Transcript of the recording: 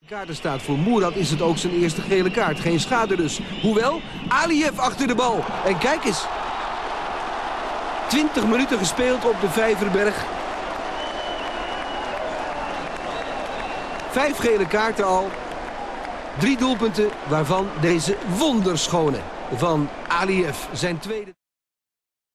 Kaart staat voor Moerad is het ook zijn eerste gele kaart. Geen schade dus. Hoewel, Aliyev achter de bal. En kijk eens. 20 minuten gespeeld op de Vijverberg. 5 gele kaarten al. 3 doelpunten, waarvan deze wonderschone van Aliyev. Zijn tweede...